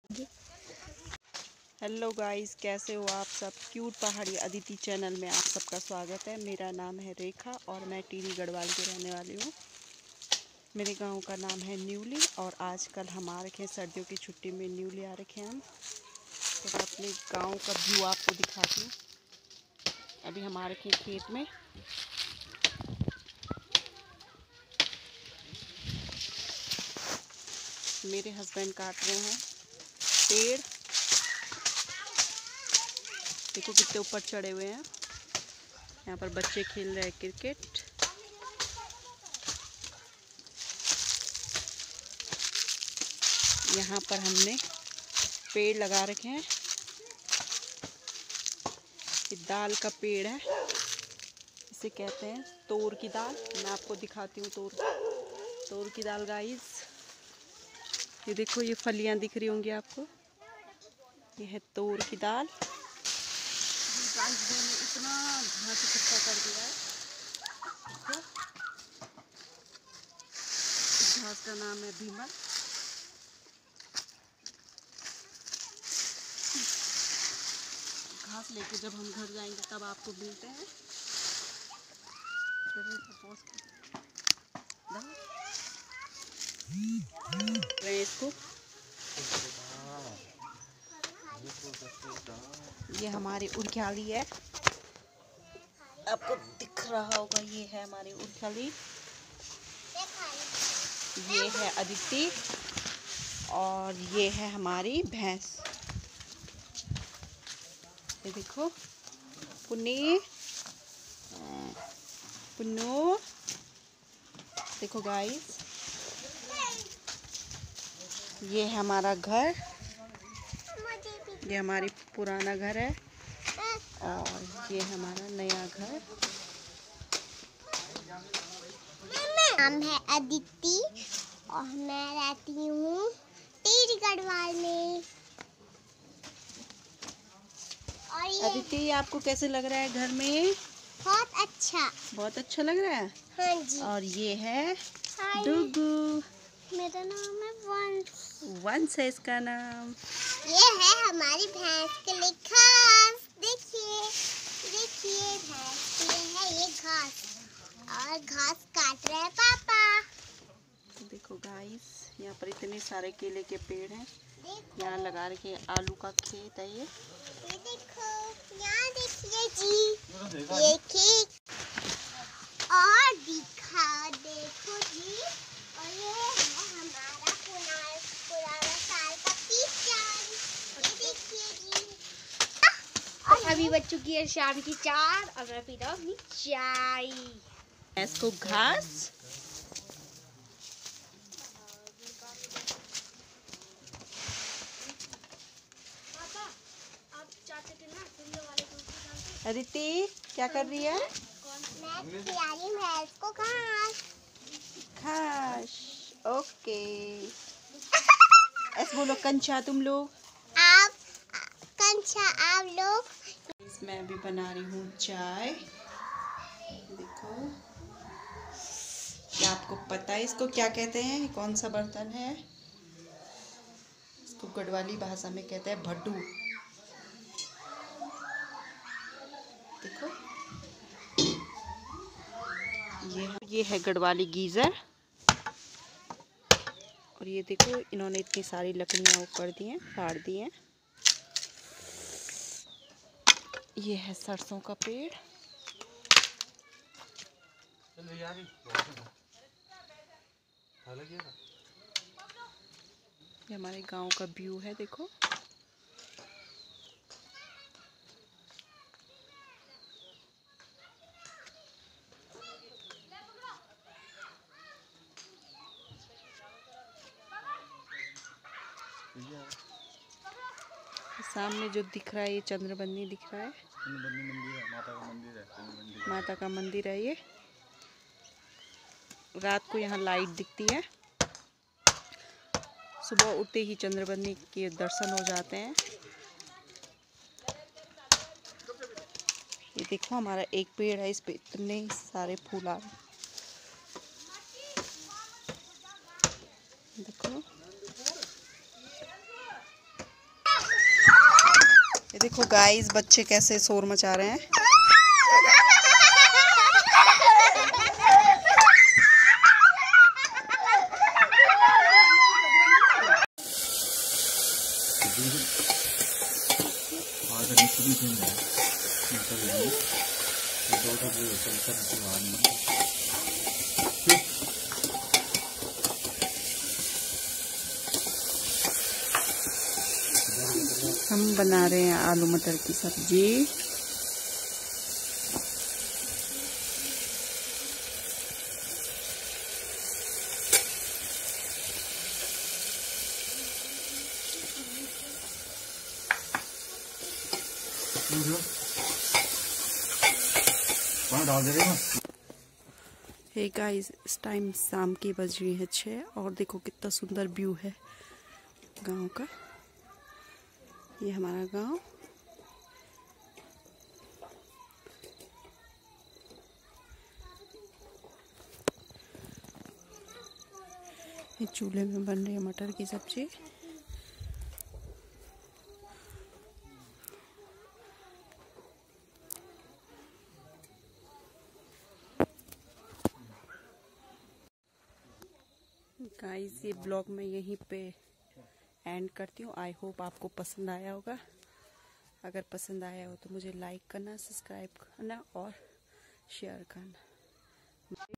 Hello guys, कैसे हो आप सब। क्यूट पहाड़ी अदिति चैनल में आप सबका स्वागत है। मेरा नाम है रेखा और मैं टिहरी गढ़वाल की रहने वाली हूँ। मेरे गांव का नाम है न्यूली और आजकल हम आ रखे हैं सर्दियों की छुट्टी में न्यूली आ रखे हैं हम। तो मैं अपने गांव का व्यू आपको दिखाती हूँ। अभी हम आ रखे हैं खेत में। मेरे हस्बैंड काट रहे हैं पेड़। देखो कितने ऊपर चढ़े हुए हैं। यहाँ पर बच्चे खेल रहे हैं क्रिकेट। यहाँ पर हमने पेड़ लगा रखे हैं। ये दाल का पेड़ है, इसे कहते हैं तोर की दाल। मैं आपको दिखाती हूँ तोर की दाल गाइस। ये देखो, ये फलियाँ दिख रही होंगी आपको, ये है तोर की दाल। इतना घास इकट्ठा कर दिया है। देखो, इस घास का नाम है भीमल। घास लेके जब हम घर जाएंगे तब आपको मिलते हैं। इसको ये हमारी उरख्याली है, आपको दिख रहा होगा। ये है हमारी उरख्याली, ये है अदिति और ये है हमारी भैंस। ये देखो पुन्नी पुन्नू, देखो गाइस, ये है हमारा घर। ये हमारी पुराना घर है और ये हमारा नया घर। नाम है अदिति और मैं रहती हूँ टिहरी गढ़वाल में। और अदिति, आपको कैसे लग रहा है घर में? बहुत अच्छा लग रहा है। हाँ जी। और ये है डुगू। मेरा नाम है वंश। वंश है इसका नाम। ये है हमारी भैंस के लिए घास। देखिए देखिए भैंस के लिए है ये घास और घास काट रहे हैं पापा। देखो गाइस, यहाँ पर इतने सारे केले के पेड़ हैं। यहाँ लगा रखे आलू का खेत है। ये देखो, यहाँ देखिए जी, ये खेत और दिखा देखो जी। और ये है हमारा पुराना साल का किचन। ये देखिए जी। और अभी बज चुकी है शाम की 4 और मैं पी रहा हूँ अपनी चाय। इसको घास अदिति क्या कर रही है? मैं खिला रही हूँ भैंस को घास। घास, ओके। ऐसे बोलो कंचा तुम लोग। आप कंचा आप लोग। इसमें अभी बना रही हूँ चाय। देखो, क्या आपको पता है इसको क्या कहते हैं? ये कौन सा बर्तन है? इसको गढ़वाली भाषा में कहते हैं भड्डू। देखो, ये है गढ़वाली गीज़र। और ये देखो, इन्होंने इतनी सारी लकड़ियाँ ऊपर दी हैं, फाड़ दी हैं। ये है सरसों का पेड़। ये हमारे गांव का व्यू है। देखो, सामने जो दिख रहा है ये चंद्रबंदी दिख रहा है। माता का मंदिर है ये। रात को यहाँ लाइट दिखती है। सुबह उठते ही चंद्रबंदी के दर्शन हो जाते हैं। ये देखो, हमारा एक पेड़ है, इस पे इतने सारे फूल आ रहे हैं। देखो, ये देखो गाइस, बच्चे कैसे शोर मचा रहे हैं। हम बना रहे हैं आलू मटर की सब्जी। हे गाइस, इस टाइम शाम की बज रही है 6 और देखो कितना सुंदर व्यू है गांव का। ये हमारा गांव। ये चूल्हे में बन रही है मटर की सब्जी। गाइस, ये ब्लॉग मैं यहीं पे एंड करती हूँ। आई होप आपको पसंद आया होगा। अगर पसंद आया हो तो मुझे लाइक करना, सब्सक्राइब करना और शेयर करना।